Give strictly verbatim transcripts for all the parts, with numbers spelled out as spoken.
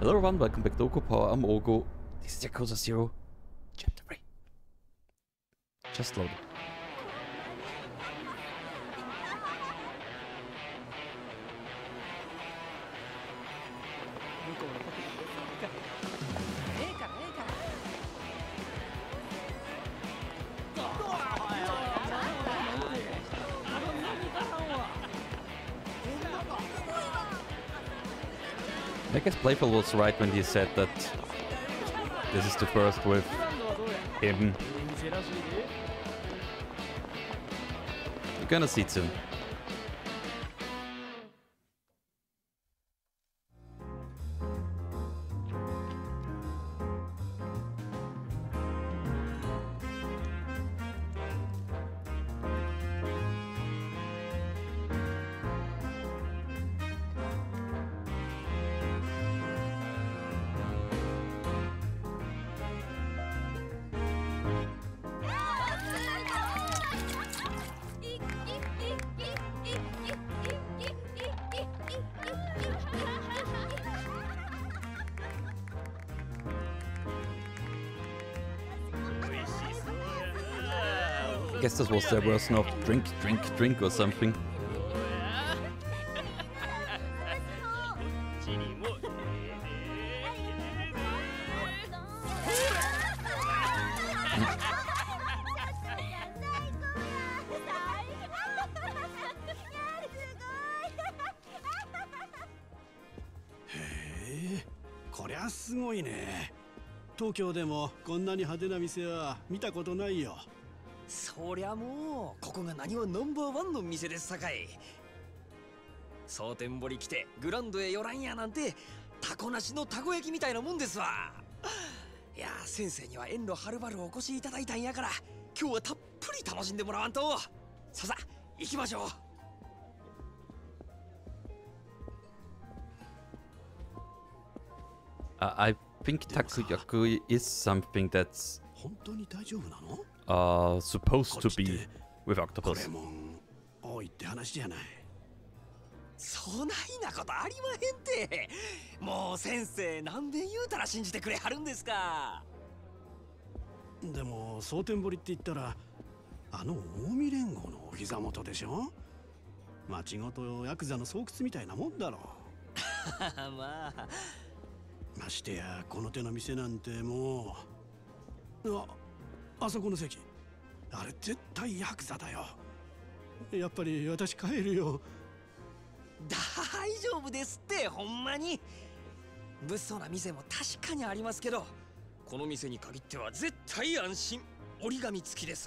Hello everyone, welcome back to Oko Power. I'm Ogo. This is Yakuza Zero, Chapter three. Just loaded. I guess Playful was right when he said that this is the first with him. We're gonna see it soon. I guess this was their version of drink, drink, drink or something. Hey, こりゃすごいね。東京でもこんなに派手な店は見たことないよ。 そりゃもうここが何はナンバーワンの店ですさかい。蒼天堀来てグランドへ寄らんやなんてタコなしのたこ焼きみたいなもんですわ。いや先生には遠路はるばるお越しいただいたんやから今日はたっぷり楽しんでもらわんと。ささ行きましょう。 Uh, I think takoyaku is something that's 本当に大丈夫なの？ uh, supposed to be with octopus. 多いって話じゃない。 そないなことありまへんて。もう先生何遍言うたら信じてくれはるんですか。 でも蒼天堀って言ったらあの近江連合のお膝元でしょ。町ごとヤクザの巣窟みたいなもんだろう。 まあましてやこの手の店なんてもう、あ、あそこの席、あれ絶対ヤクザだよ。やっぱり私帰るよ。 大丈夫ですってほんまに。物騒な店も確かにありますけどこの店に限っては絶対安心。折り紙付きです。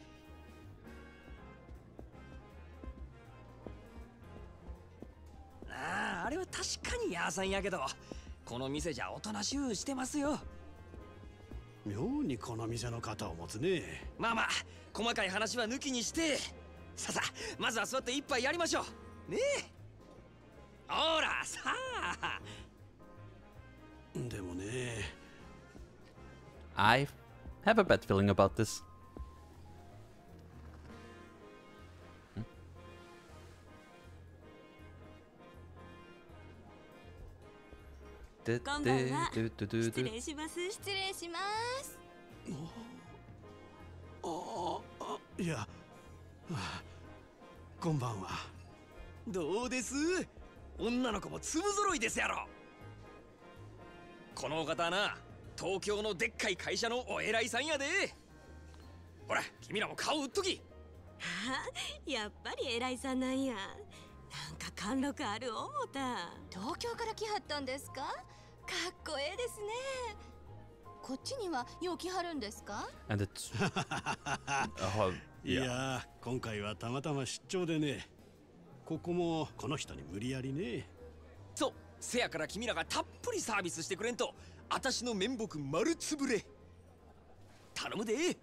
ああ、あれは確かにヤーさんやけどこの店じゃおとなしゅうしてますよ。 妙にこの店の肩を持つね。 まあまあ細かい話は抜きにしてささまずは座って一杯やりましょうねえ。ほらさあ。 でもね I have a bad feeling about this. Hmm? こんばんは。失礼します。失礼します。 ああ、いや、はあ、こんばんは。 どうです？女の子も粒揃いですやろ。このお方はな、東京のでっかい会社のお偉いさんやで。ほら、君らも顔売っとき。 はあ、やっぱり偉いさんなんや。なんか貫禄ある思た。 東京から来はったんですか？かっこええですね。こっちにはよう来はるんですか？ And it's uh, いや、今回はたまたま出張でね。ここもこの人に無理やりね。 そう、せやから君らがたっぷりサービスしてくれんと私の面目丸つぶれ。頼むで。なんや、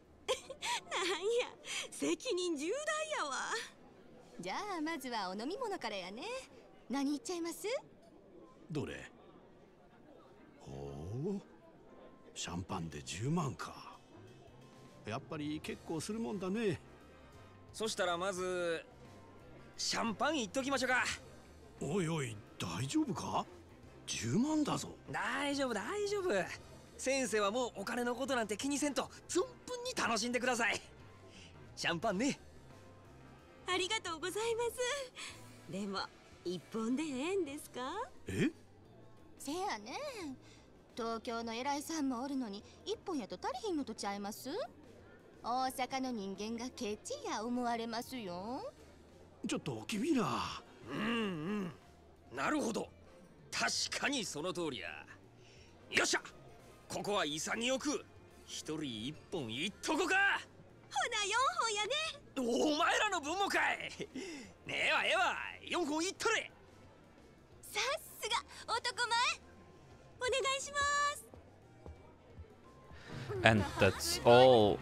責任重大やわ。 じゃあまずはお飲み物からやね。何言っちゃいます？ どれ？ほう、シャンパンでじゅうまんか。やっぱり結構するもんだね。 そしたらまずシャンパンいっときましょうか。 おいおい、大丈夫か？ じゅうまんだぞ。 大丈夫大丈夫。先生はもうお金のことなんて気にせんと存分に楽しんでください。シャンパンね。 ありがとうございます。でも一本でええんですか？ え？ せやねん。東京の偉いさんもおるのに一本やと足りひんのとちゃいます？大阪の人間がケチや思われますよ。 ちょっと君ら。 うんうん。なるほど。確かにその通りや。よっしゃ。ここは潔く一人一本いっとこか。 ほなよんほんやね。 お前らの分もかい。ねえわええわ、よんほんいっとれ。 さすが男前。 お願いします。 And that's all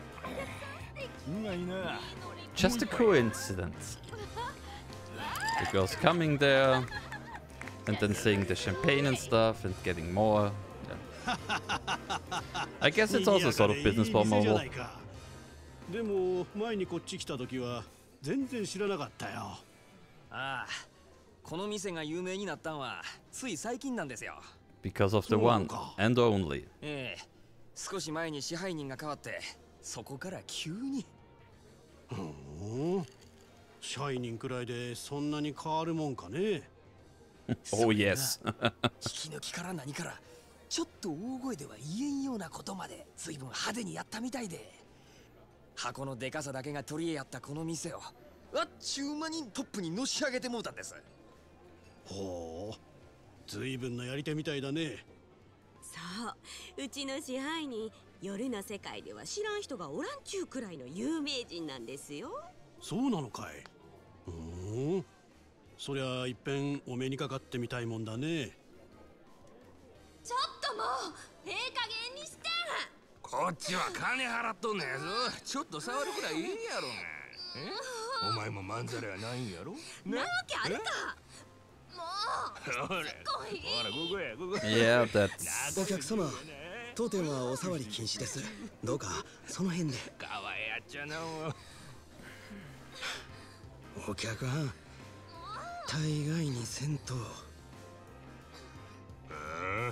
just a coincidence. The girls coming there and then seeing the champagne and stuff and getting more. Yeah. I guess it's also sort of business for Marvel. でも前にこっち来た時は全然知らなかったよ。 ああ、この店が有名になったんはつい最近なんですよ。 Because of the one and only. ええ、少し前に支配人が変わってそこから急に。 ふん、シャイニンくらいでそんなに変わるもんかね。 Oh yes. 引き抜きから何からちょっと大声では言えんようなことまで随分派手にやったみたいで、箱のでかさだけが取り柄やったこの店をあっちゅう間にトップにのし上げてもうたんです。 ほう、随分なやり手みたいだね。 そう、うちの支配人、夜の世界では知らん人がおらんちゅうくらいの有名人なんですよ。 そうなのかい。うーん、そりゃいっぺんお目にかかってみたいもんだね。 ちょっともうええ加減にして。 こっちは金払っとんねやぞ。ちょっと触るくらいいいやろが。え？お前もまんざらやないんやろ。 なわけあるか。もうほら、ほらここやここ。 Yeah, that's. お客様、当店はお触り禁止です。どうかその辺で。 かわいやっちゃなもう。 お客はん、大概にせんと。 ああ。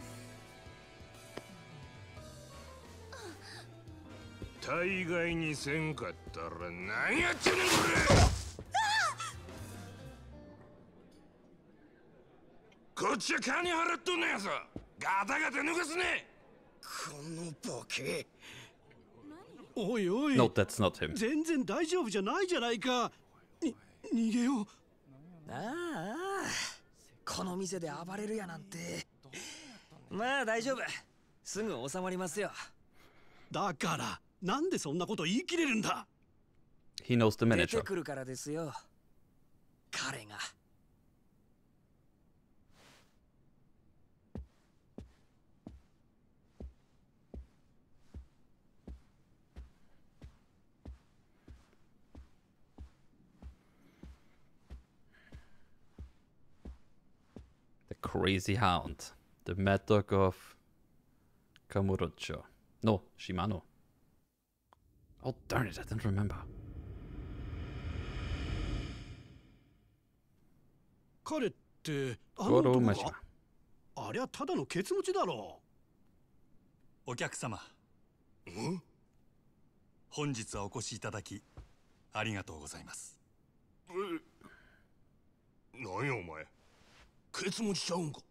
大概にせんかったら何やっちゅうねんこれ。こっちは金払っとんのやぞ。ガタガタ抜かすね。 このボケ。 おいおい。 No, that's not him. 全然大丈夫じゃないじゃないか。に逃げよう。 ああ、この店で暴れるやなんて。まあ大丈夫、すぐ収まりますよ。 だからなんでそんなこと言い切れるんだ。 He knows the 出て manager. くるからですよ、彼が。 The crazy hound. The mad dog of Kamurocho. No, Shimano. Oh, darn it, I didn't remember. 彼ってあの男 Goro か。ありゃただのケツ持ちだろお客様、本日はお越しいただきありがとうございます。 え、なんやお前、ケツ持ちちゃうんか。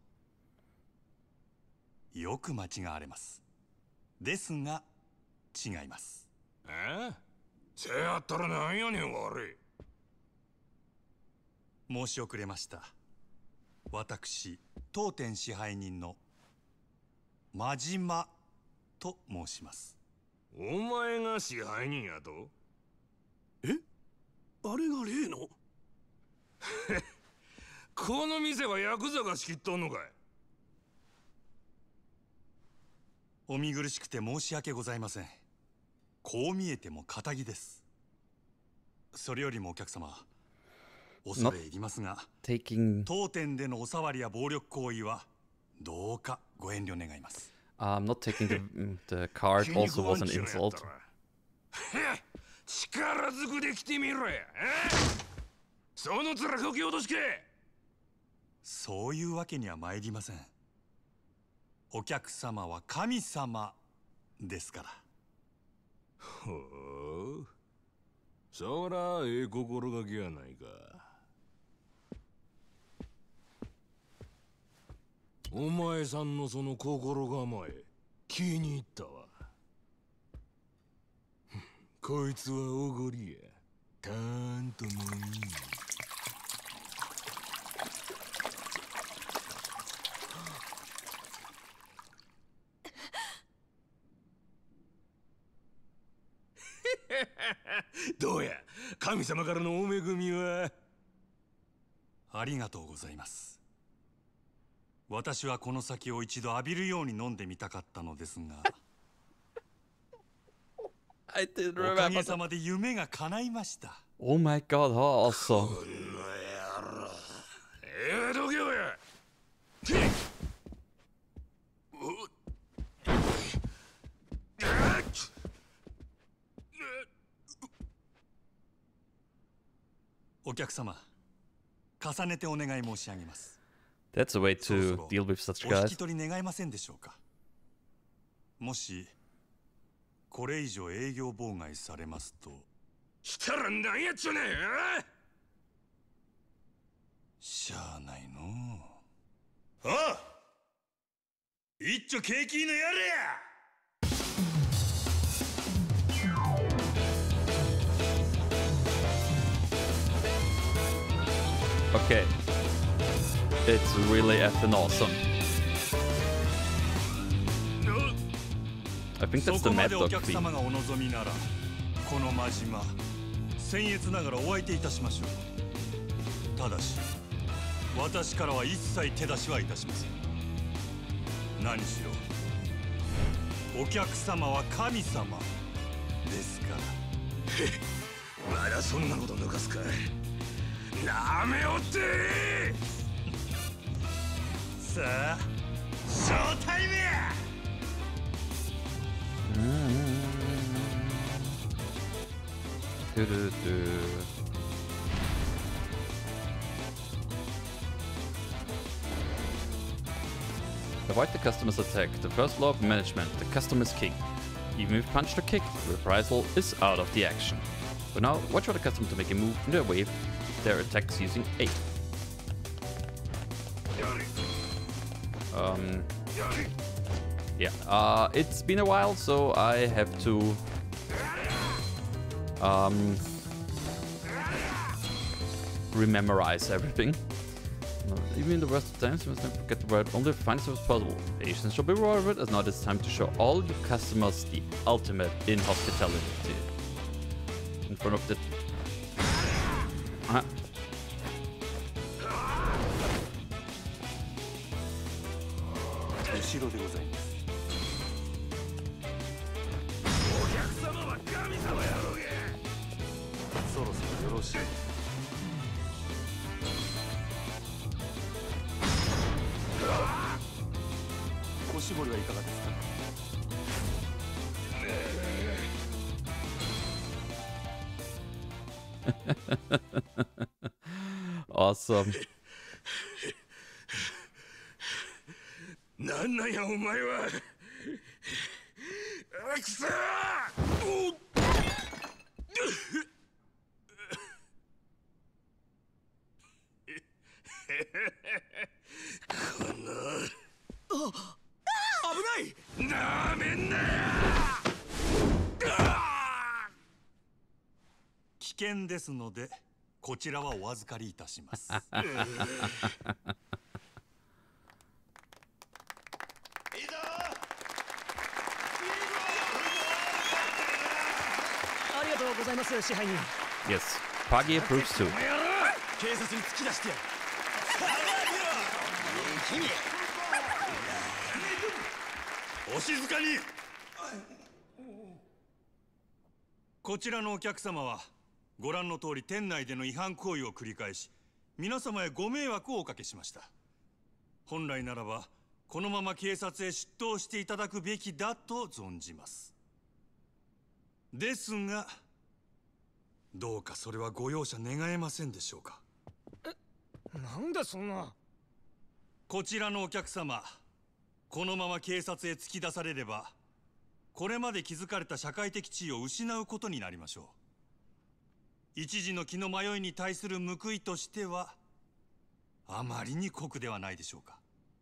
よく間違われます。ですが違います。 え？せやったらなんやねん悪い。 申し遅れました。私当店支配人の真島と申します。 お前が支配人やと？ え？あれが例のこの店はヤクザが仕切っとんのかい。 お見苦しくて申し訳ございません。こう見えても堅気です。それよりもお客様、恐れ入りますが、 Taking. 当店でのお触りや暴力行為はどうかご遠慮願います。 Um, not taking the, mm, the card also was an insult. 力ずくで来てみろや。その面こき落としけ。 そういうわけには参りません。 お客様は神様ですから。 ほう、そらええ心がけやないか。お前さんのその心構え気に入ったわ。こいつはおごりや。たーんともいい。どうや、神様からのお恵みは。 ありがとうございます。私はこの酒を一度浴びるように飲んでみたかったのですが I didn't おか remember げ that. さまで夢が叶いました。 Oh my god, awesome. ええどけよや。 お客様、重ねてお願い申し上げます。 That's a way そろそ to ろ deal with such お引 guys. き取り願えませんでしょうか。もしこれ以上営業妨害されますと。 したらなんやっちゅうねん。 しゃあないのう。ああ、一丁景気のやれや。 Okay. It's really effing awesome. I think そ that's こ the ま Mad でお Dog 客様 theme. がお望みなら、この真島僭越ながらお相手いたしましょう。ただし私からは一切手出しはいたしません。何しろお客様は神様ですから。 まだそんなこと抜かすか。なめおってさあ、ショータイムや。 Do-do-do. Avoid the customer's attack. The first law of management, the customer is king. Even if punched or kicked, reprisal is out of the action. For now, watch for the customer to make a move in their wave, their attacks using A. Um, yeah, uh, it's been a while, so I have to um, rememorize everything. Uh, even in the worst of times, you must never forget the word only the finest as possible. Patience shall be rewarded, as now it is time to show all your customers the ultimate in hospitality. In front of the... Uh, 後ろでございます。 お客様は神様やろうが。 そろそろよろしい。おしぼりはいかがですか。 awesome. なんなんやお前は。あくそー。おこのあ危ないなめんなや。 危険ですのでこちらはお預かりいたします。 ありがとうございます、支配人。 Yes, Pagi approves too. 警察に突き出してやる。 お静かに。こちらのお客様はご覧の通り店内での違反行為を繰り返し皆様へご迷惑をおかけしました。本来ならばこのまま警察へ出頭していただくべきだと存じます。ですがどうかそれはご容赦願えませんでしょうか。 なんでそんな。 こちらのお客様、 このまま警察へ突き出されれば、これまで築かれた社会的地位を失うことになりましょう。一時の気の迷いに対する報いとしては、あまりに酷ではないでしょうか。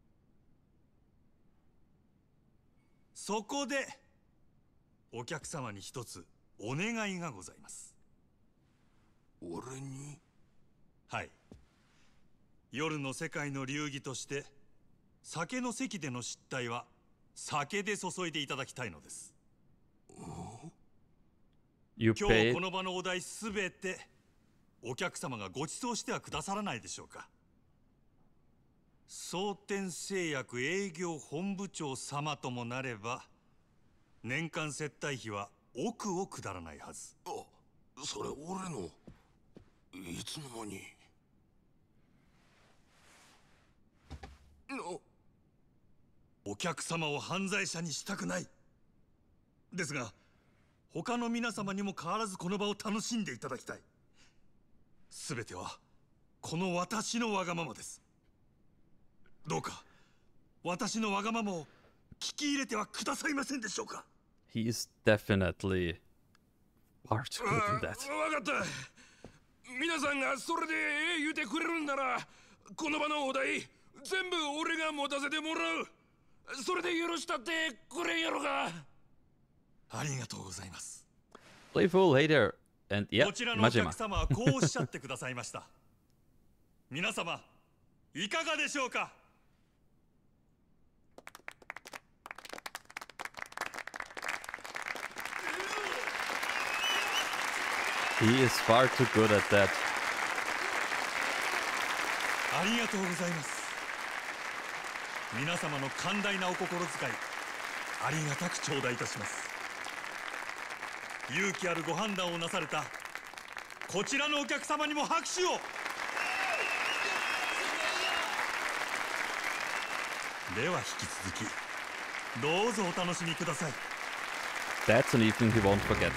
そこで、お客様に一つお願いがございます。 俺に？ はい。夜の世界の流儀として、酒の席での失態は酒で注いでいただきたいのです。 You 今日 paid. この場のお題すべてお客様がご馳走してはくださらないでしょうか。蒼天製薬営業本部長様ともなれば、年間接待費は億を下らないはず。 あ、それ俺の。いつの間に。のお客様を犯罪者にしたくない。ですが、他の皆様にも変わらずこの場を楽しんでいただきたい。すべてはこの私のわがままです。どうか私のわがままを聞き入れてはくださいませんでしょうか。 He is definitely far too good in that. わかった。皆さんがそれでええ言うてくれるんなら、この場のお題全部俺が持たせてもらう。それで許したってくれんやろか。 ありがとうございます。 Playful later. And yeah, こちらのお Majima. 客様はこうおっしゃってくださいました。皆様いかがでしょうか。 He is far too good at that. ありがとうございます。皆様の寛大なお心遣い、ありがたく頂戴いたします。勇気あるご判断をなされたこちらのお客様にも拍手を。では引き続きどうぞお楽しみください。 That's an evening he won't forget.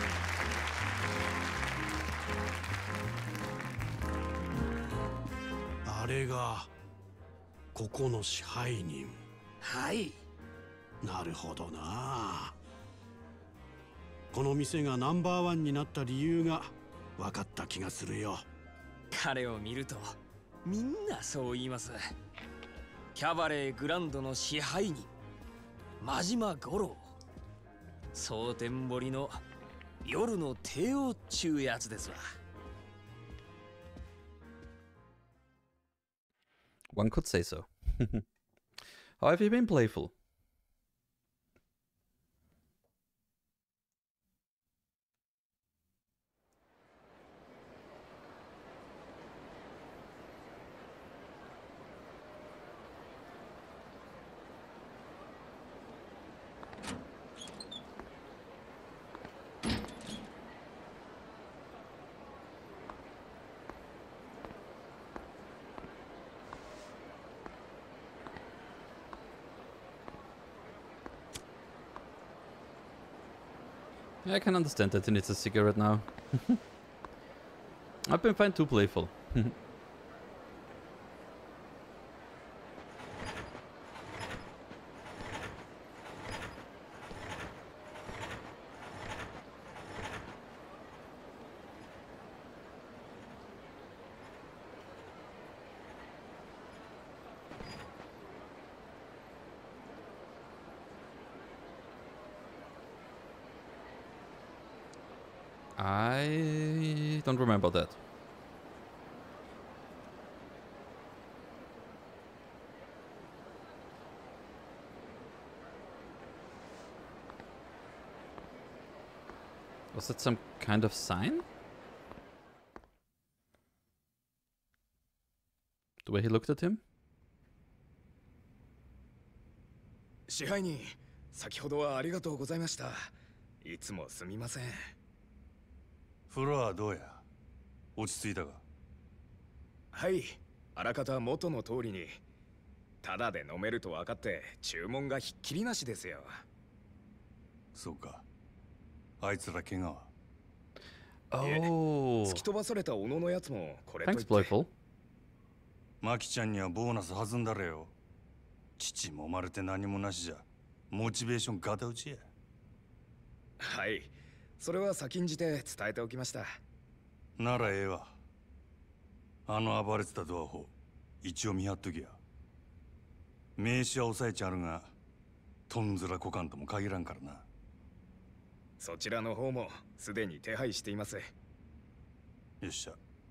あれがここの支配人。 はい。 なるほどな。この店がナンバーワンになった理由が分かった気がするよ。 彼を見るとみんなそう言います。キャバレーグランドの支配人真島五郎、蒼天堀の夜の帝王っちゅうやつですわ。 One could say so. How have you been, Playful? Yeah, I can understand that he needs a cigarette now. I've been fine too, Playful. I don't remember that. Was that some kind of sign? The way he looked at him? 支配人、先ほどはありがとうございました。いつもすみません。 フロアどうや、落ち着いたか。 はい、あらかた元の通りに。ただで飲めると分かって注文がひっきりなしですよ。 そうか。あいつら怪我は。 Oh. 突き飛ばされた小野のやつもこれといっ Thanks, て。 Playful. マキちゃんにはボーナス弾んだれよ。 父もまるで何もなしじゃモチベーションガタ打ちや。 はい、それは先んじて伝えておきました。 ならええわ。あの暴れてたドアホ一応見張っときや。名刺は押さえちゃるがとんずらこかんとも限らんからな。 そちらの方もすでに手配しています。 よっしゃ。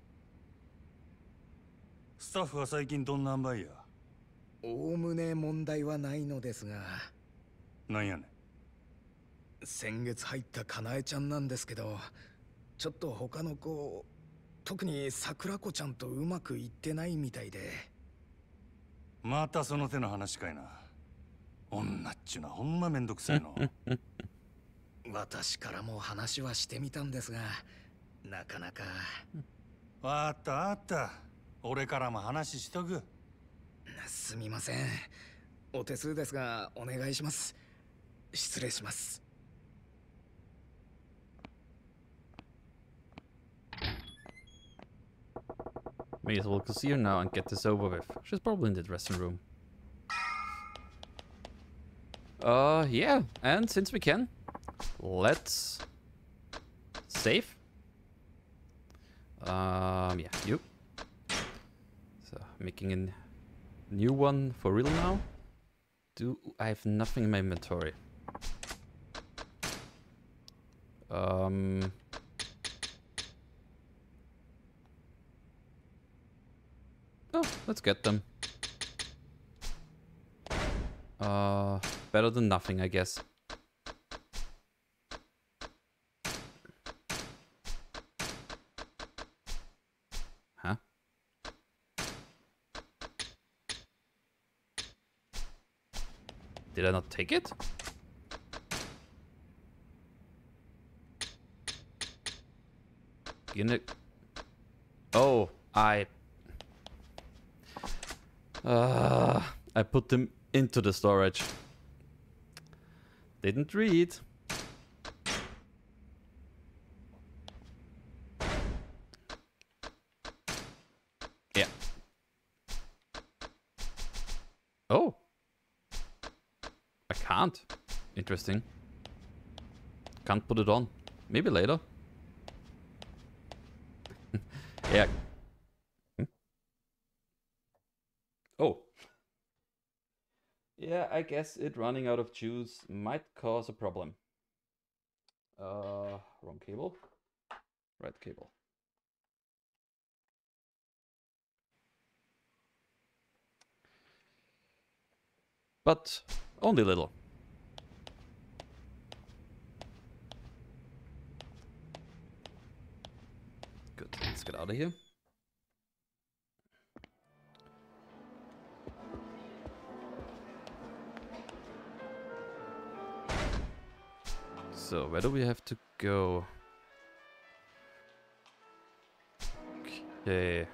スタッフは最近どんな塩梅や。 おおむね問題はないのですが。 なんやねん。 先月入ったかなえちゃんなんですけど、ちょっと他の子、特に桜子ちゃんとうまくいってないみたいで。 またその手の話かいな。女っちゅうのはほんまめんどくさいの。 私からも話はしてみたんですが、なかなか。 わかったわかった。俺からも話しとく。 すみません。お手数ですがお願いします。失礼します。 May as well go see her now and get this over with. She's probably in the dressing room. Uh, yeah, and since we can, let's save. Um, yeah, you. So, making a new one for real now. Do I have nothing in my inventory? Um... Oh, let's get them. Uh, better than nothing, I guess. Huh? Did I not take it? Gonna... Oh, I... Uh, I put them into the storage. Didn't read. Yeah. Oh. I can't. Interesting. Can't put it on. Maybe later. Yeah. Oh. Yeah, I guess it running out of juice might cause a problem. Uh, wrong cable. Right cable. But only little. Good, let's get out of here. So, where do we have to go? Okay.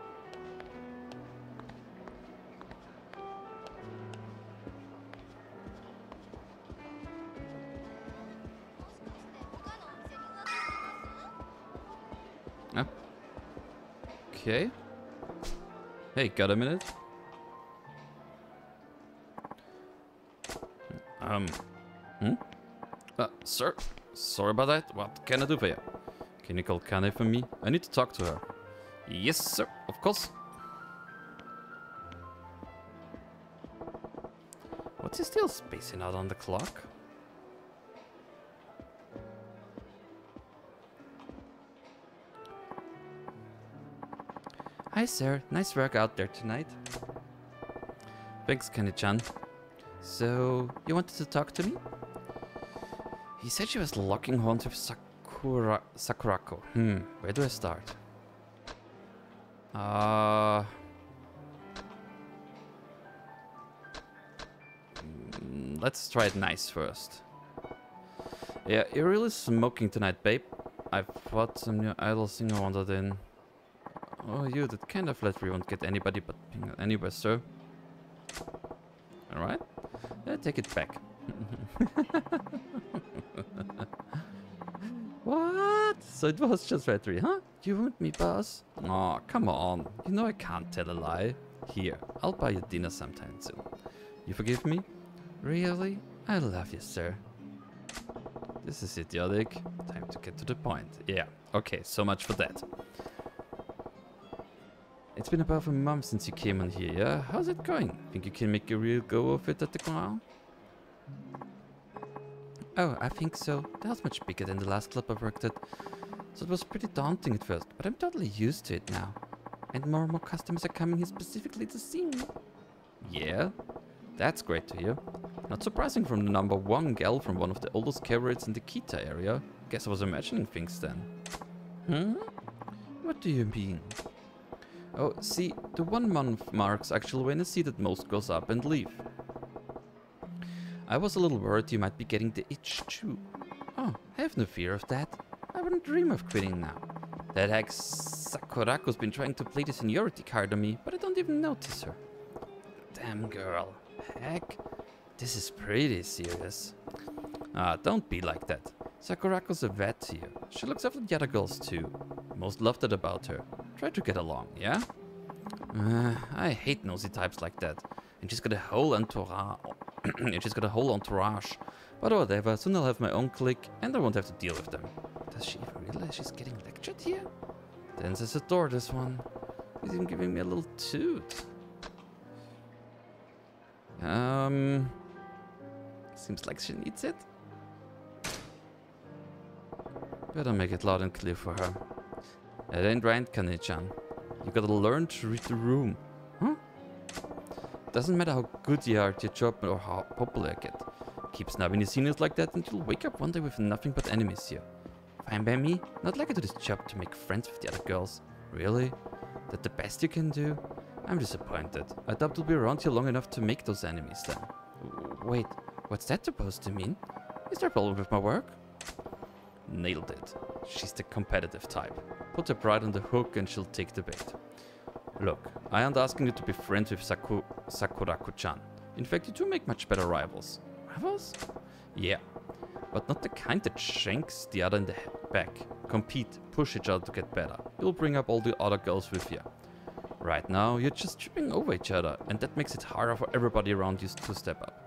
Ah. Okay. Hey, got a minute? Um. Hmm? Uh, sir, sorry about that. What can I do for you? Can you call Kane for me? I need to talk to her. Yes, sir, of course. What's he still spacing out on the clock? Hi, sir. Nice work out there tonight. Thanks, Kane-chan. So, you wanted to talk to me? He said she was locking horns with Sakura Sakurako. Hmm, where do I start? Uh... Mm, let's try it nice first. Yeah, you're really smoking tonight, babe. I've bought some new idol singer wandered in. Oh, you, that kind of flattery won't get anybody but anywhere, sir. Alright, yeah, take it back. What? So it was just flattery, huh? You want me, boss? Oh, come on. You know I can't tell a lie. Here, I'll buy you dinner sometime soon. You forgive me? Really? I love you, sir. This is idiotic. Time to get to the point. Yeah, okay, so much for that. It's been about a month since you came on here, yeah? How's it going? Think you can make a real go of it at the ground? Oh, I think so. The house much bigger than the last club I worked at. So it was pretty daunting at first, but I'm totally used to it now. And more and more customers are coming here specifically to see me. Yeah? That's great to hear. Not surprising from the number one gal from one of the oldest cabarets in the Kita area. Guess I was imagining things then. Hmm? What do you mean? Oh, see, the one month marks actually when I see that most goes up and leave. I was a little worried you might be getting the itch too. Oh, have no fear of that. I wouldn't dream of quitting now. That hag Sakurako's been trying to play the seniority card on me, but I don't even notice her. Damn girl. Heck, this is pretty serious. Ah, don't be like that. Sakurako's a vet here. She looks after the other girls too. Most love that about her. Try to get along, yeah? Uh, I hate nosy types like that. And she's got a whole entourage. and she's got a whole entourage. But whatever, soon I'll have my own clique and I won't have to deal with them. Does she even realize she's getting lectured here? Dances adore this one. He's even giving me a little toot. Um, seems like she needs it. Better make it loud and clear for her. It ain't right, Kane-chan. You gotta learn to read the room. Huh? Doesn't matter how good you are at your job or how popular you get. Keep snubbing your seniors like that and you'll wake up one day with nothing but enemies here. Fine by me. Not like I do this job to make friends with the other girls. Really? That the best you can do? I'm disappointed. I thought we'll be around here long enough to make those enemies then. Wait, what's that supposed to mean? Is there a problem with my work? Nailed it. She's the competitive type. Put her pride on the hook and she'll take the bait. Look, I aren't asking you to be friends with Saku Sakurako-chan. In fact, you two make much better rivals. Rivals? Yeah. But not the kind that shanks the other in the back. Compete, push each other to get better. You'll bring up all the other girls with you. Right now, you're just tripping over each other, and that makes it harder for everybody around you to step up.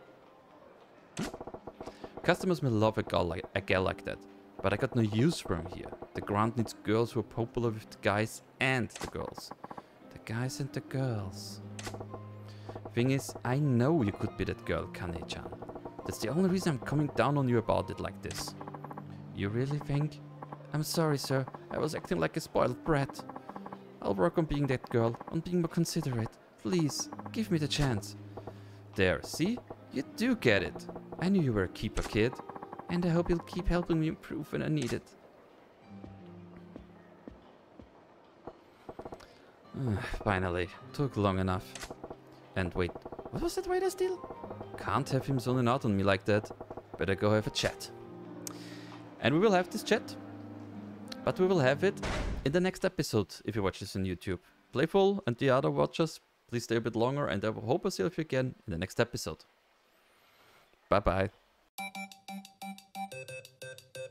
Hmm? Customers may love a girl like a gal like that, but I got no use for him here. The ground needs girls who are popular with the guys and the girls. The guys and the girls. Thing is, I know you could be that girl, Kane-chan. That's the only reason I'm coming down on you about it like this. You really think? I'm sorry, sir. I was acting like a spoiled brat. I'll work on being that girl, on being more considerate. Please, give me the chance. There, see? You do get it. I knew you were a keeper, kid. And I hope you'll keep helping me improve when I need it. Finally, took long enough. And wait, what was that waiter steal? Can't have him zoning out on me like that. Better go have a chat. And we will have this chat. But we will have it in the next episode, if you watch this on YouTube. Playful and the other watchers, please stay a bit longer and I hope I see you again in the next episode. Bye bye.